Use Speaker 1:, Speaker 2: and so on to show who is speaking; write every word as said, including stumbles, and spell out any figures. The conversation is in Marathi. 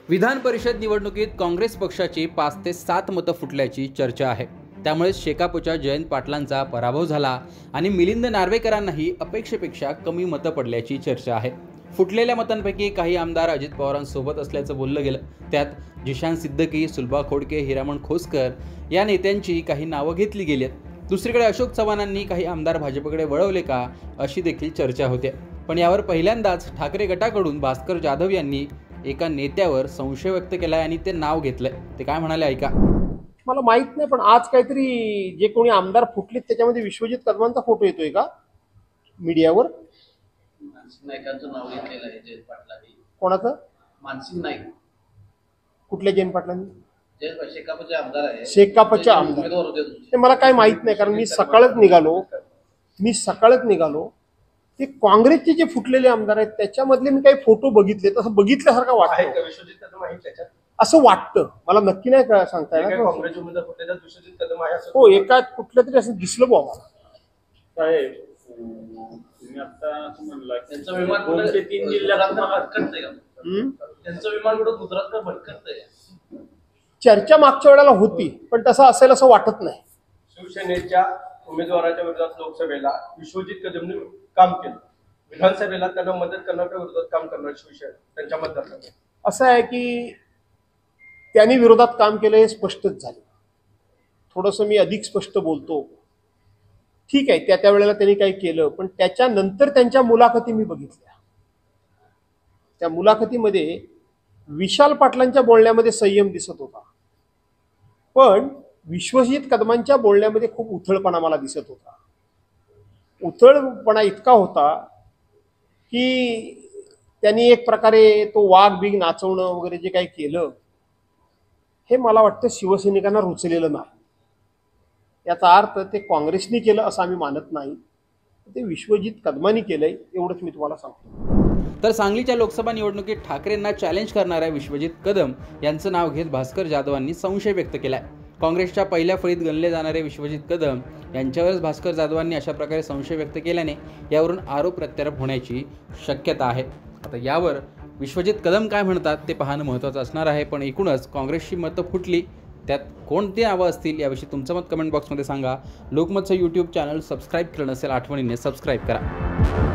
Speaker 1: विधान परिषद निवडणुकीत काँग्रेस पक्षाची पाच ते सात मतं फुटल्याची चर्चा आहे। त्यामुळे शेकापच्या जयंत पाटलांचा पराभव झाला आणि मिलिंद नार्वेकरांनाही अपेक्षेपेक्षा कमी मतं पडल्याची चर्चा आहे। फुटलेल्या मतांपैकी काही आमदार अजित पवारांसोबत असल्याचं बोललं गेलं। त्यात जिशान सिद्दकी, सुलभा खोडके, हिरामण खोसकर या नेत्यांची काही नावं घेतली गेली आहेत। दुसरीकडे अशोक चव्हाणांनी काही आमदार भाजपकडे वळवले का अशी देखील चर्चा होते। पण यावर पहिल्यांदाच ठाकरे गटाकडून भास्कर जाधव यांनी एका नेत्यावर संशय व्यक्त केला आणि ते नाव घेतलंय। ते काय म्हणाले ऐका।
Speaker 2: मला माहित नाही, पण आज काहीतरी जे कोणी आमदार फुटलेत त्याच्यामध्ये विश्वजित कदमांचा फोटो येतोय का मीडियावर?
Speaker 3: मानसिंग नाईकांचं नाव घेतलेलं आहे जयंत पाटलांनी।
Speaker 2: कोणाचं?
Speaker 3: मानसिंग नाईक।
Speaker 2: कुठल्या जयंत पाटलांनी?
Speaker 3: जयंत शेकापचे आमदार आहे।
Speaker 2: शेकापचे आमदार ते मला काही माहित नाही, कारण मी सकाळच निघालो मी सकाळच निघालो ते काँग्रेसचे जे फुटलेले आमदार आहेत त्याच्यामधले मी काही फोटो बघितले, तसं बघितल्यासारखं वाटतं।
Speaker 4: विश्वजित कदम आहे त्याच्यात
Speaker 2: असं वाटतं मला, नक्की नाही का सांगता येणार।
Speaker 4: काँग्रेस उमेदवार फुटलेला विश्वजित कदम आहे असं
Speaker 2: हो, एका कुठल्या तरी असं दिसलं बुवा मला।
Speaker 4: साहेब तुम्ही आता असं म्हणला
Speaker 3: त्यांचं विमान कुठे तीन जिल्ह्यात भटकतंय का? त्यांचं विमान कुठे गुजरातला भटकतंय?
Speaker 2: चर्चा मागच्या वेळेला होती, पण तसं असेल असं वाटत नाही।
Speaker 4: शिवसेनेच्या उमेदवाराच्या विरोधात लोकसभेला विश्वजित कदमने काम केलं, विधानसभेला त्यांना मदत करण्याच्या विरोधात काम करणार शिवसेना त्यांच्या मतदारसंघात।
Speaker 2: असं आहे की त्यांनी विरोधात काम केलं हे स्पष्टच झालं। थोडंसं मी अधिक स्पष्ट बोलतो, ठीक आहे त्या त्या वेळेला त्यांनी काही केलं, पण त्याच्यानंतर त्यांच्या मुलाखती मी बघितल्या। त्या मुलाखतीमध्ये विशाल पाटलांच्या बोलण्यामध्ये संयम दिसत होता, पण विश्वजित कदमांच्या बोलण्यामध्ये खूप उथळपणा मला दिसत होता। उथळपणा इतका होता की त्यांनी एक प्रकारे तो वाघ बिग नाचवणं वगैरे जे काही केलं हे मला वाटतं शिवसैनिकांना रुचलेलं नाही। याचा अर्थ ते काँग्रेसने केलं असं आम्ही मानत नाही, ते विश्वजित कदमांनी केलंय एवढंच मी तुम्हाला सांगतो।
Speaker 1: तर सांगलीच्या लोकसभा निवडणुकीत ठाकरेंना चॅलेंज करणाऱ्या विश्वजित कदम यांचं नाव घेत भास्कर जाधवांनी संशय व्यक्त केलाय। काँग्रेसच्या पहिल्या फळीत गणले जाणारे विश्वजित कदम यांच्यावरच भास्कर जाधवांनी अशा प्रकारे संशय व्यक्त केल्याने यावरून आरोप प्रत्यारोप होण्याची शक्यता आहे। आता यावर विश्वजित कदम काय म्हणतात ते पाहणं महत्त्वाचं असणार आहे। पण एकूणच काँग्रेसची मतं फुटली, त्यात कोणती नावं असतील याविषयी तुमचं मत कमेंट बॉक्समध्ये सांगा। लोकमतचं यूट्यूब चॅनल सबस्क्राईब केलं नसेल आठवणीने सबस्क्राईब करा।